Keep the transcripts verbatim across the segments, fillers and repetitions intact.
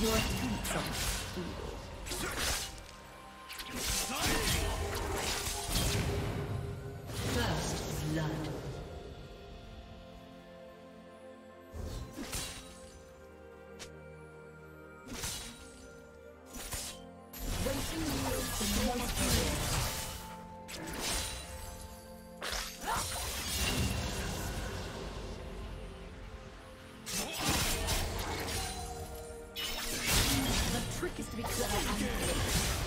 Your feet are feeble. First blood. Waiting yields the most period. The trick is to be clever and quick.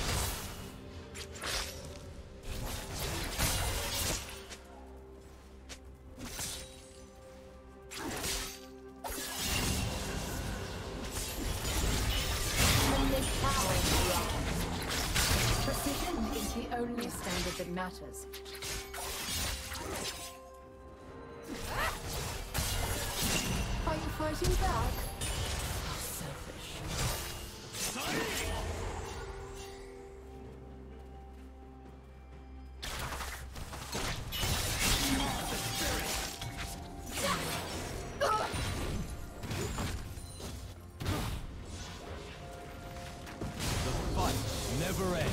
Only standard that matters. Are you fighting back? How selfish. The fight never ends.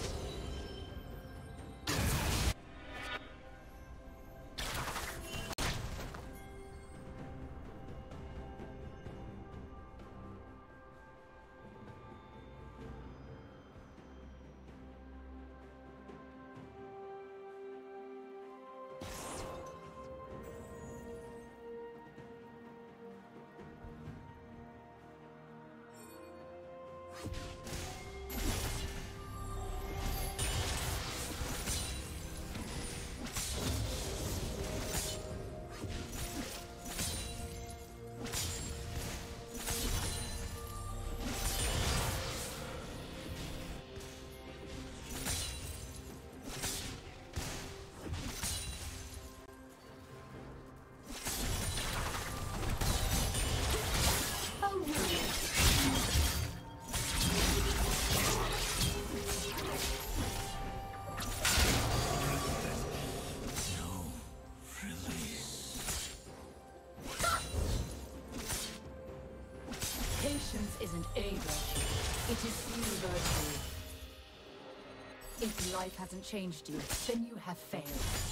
Patience isn't a virtue, it is the virtue. If life hasn't changed you, then you have failed.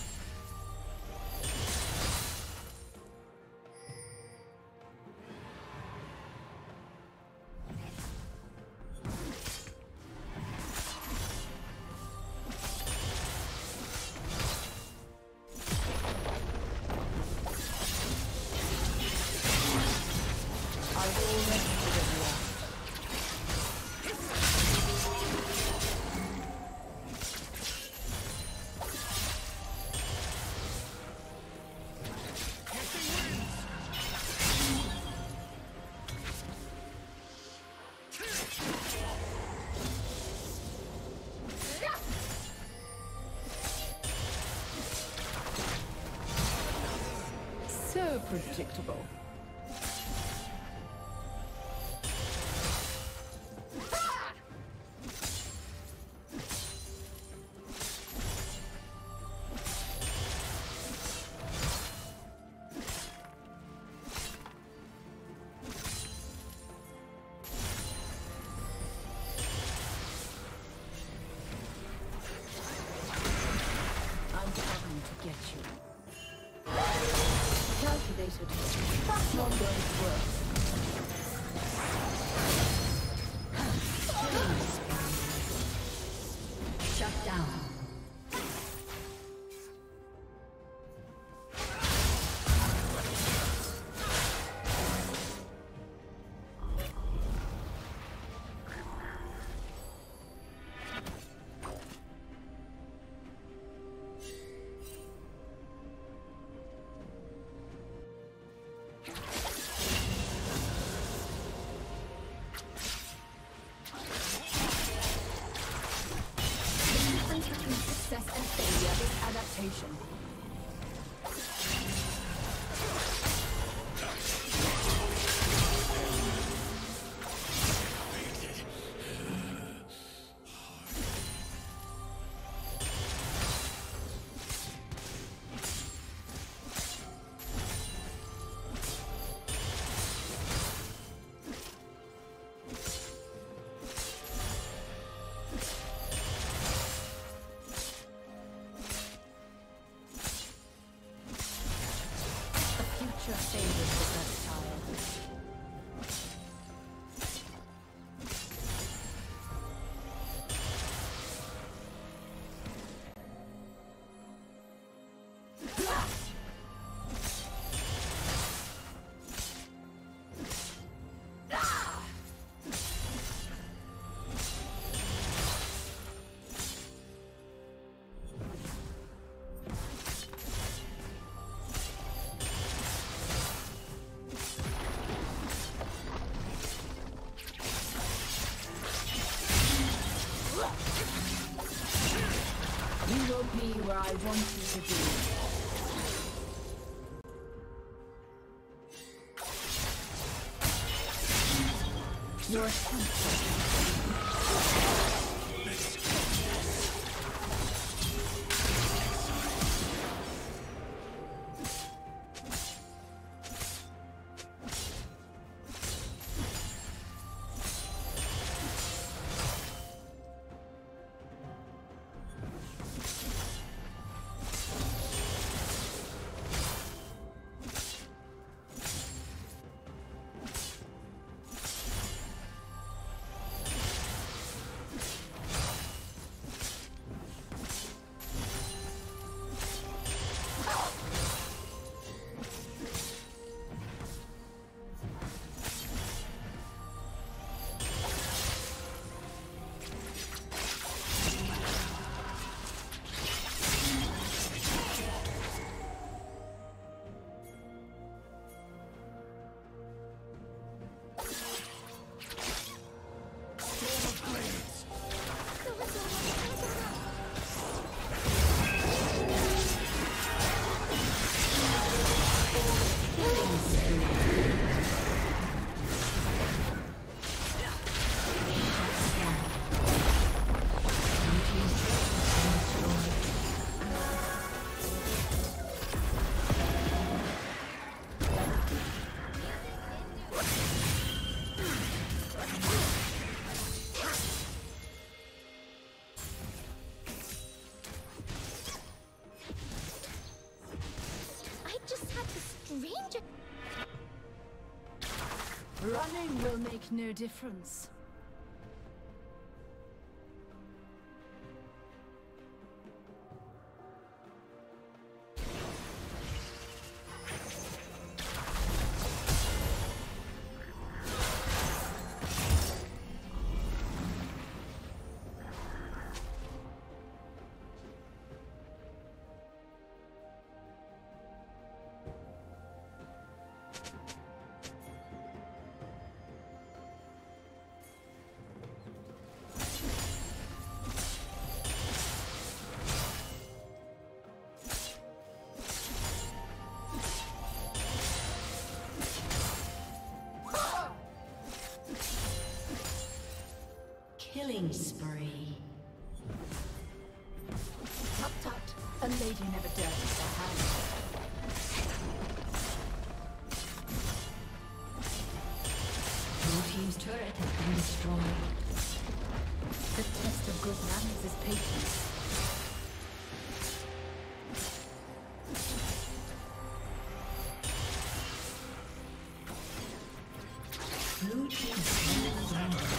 So predictable. I'm coming to get you. Calculated. That's not going to work. Shut down. Success and failure is adaptation. You will be where I want you to be. Your running will make no difference. Killing spree. Tut tut, a lady never dirties her hands. Blue team's turret has been destroyed. The test of good manners is patience. Blue team's turret is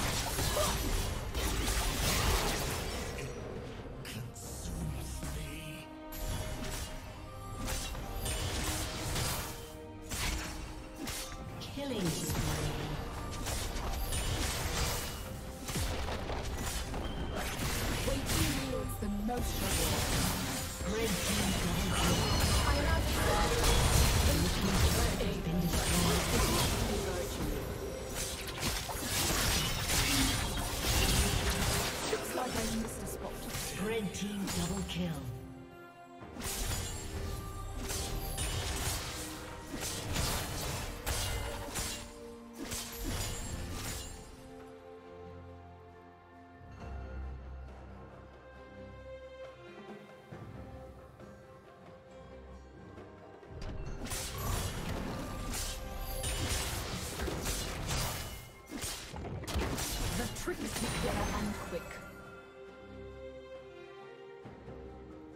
The trick is to be clever and quick.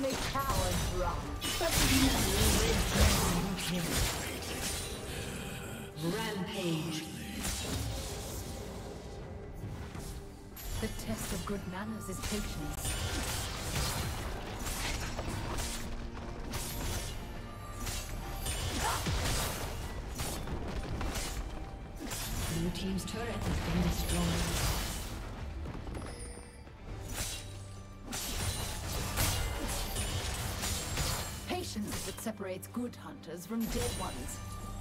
Only cowards run. Rampage. The test of good manners is patience. Blue team's turret has been destroyed. Patience is what separates good hunters from dead ones.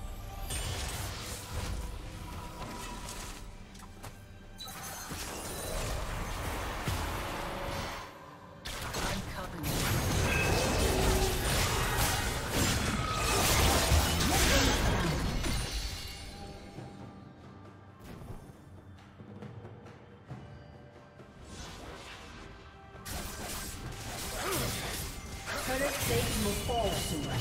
I'm coming. Turret Satan will fall soon.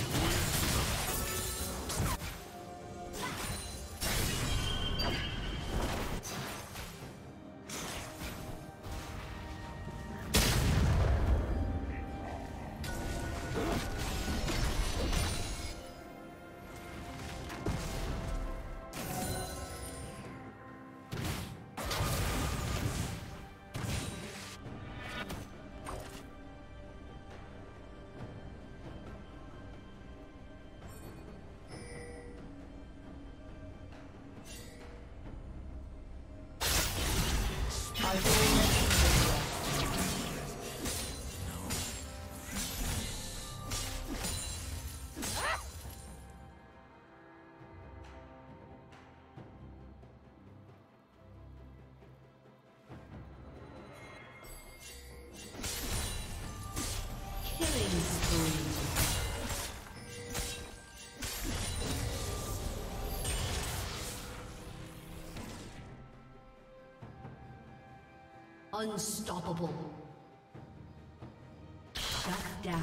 Killing spree. Unstoppable. Shut down.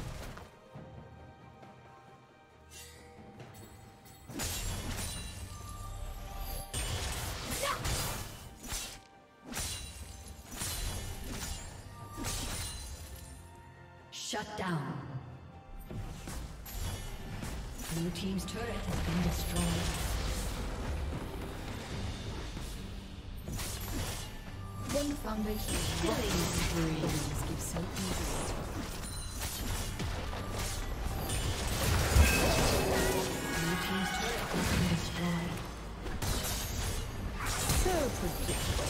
Shut down. Blue team's turret has been destroyed. One foundation Killing spree. gives so easily. Blue team's turret has been destroyed. So predictable.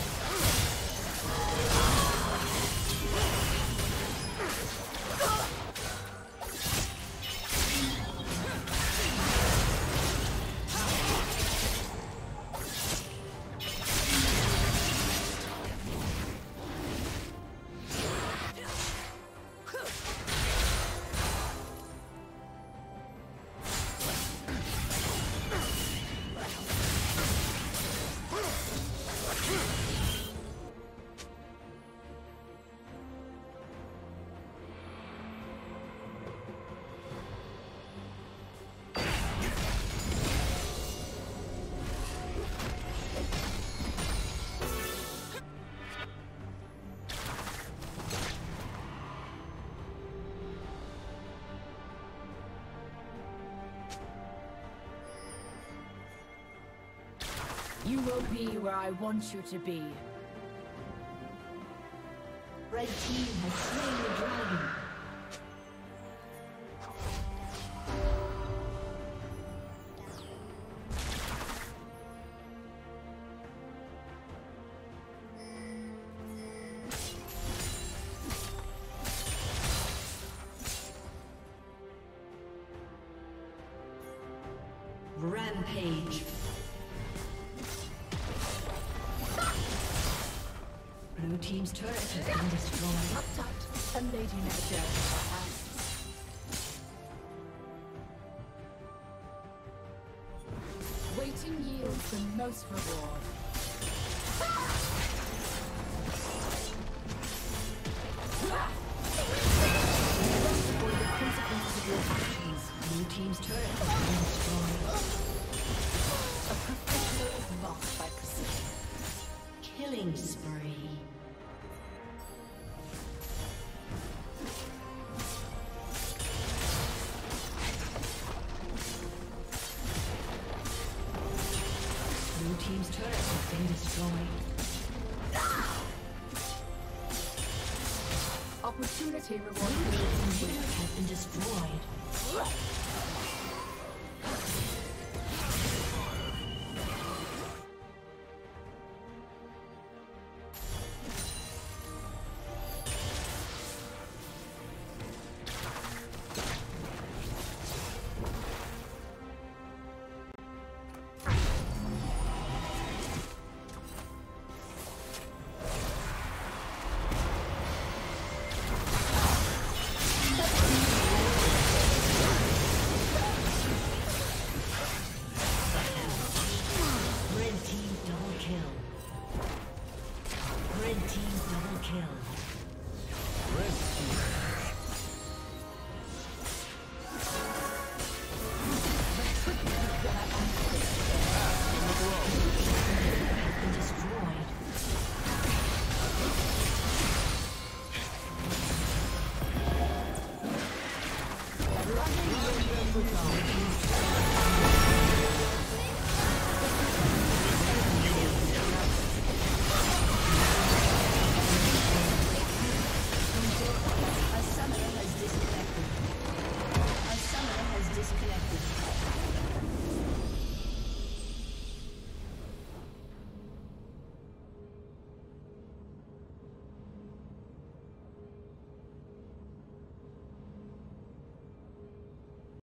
You will be where I want you to be. Red team has slain the dragon. Rampage. Blue team's turret has been destroyed. Up tight, a lady never dared her hands. Waiting yields the most reward. Avoid the consequences of your actions. Blue team's turret has been destroyed. A professional is marked by precision. Killing spree. Opportunity Blue reward. team's inhibitor has been destroyed. Red team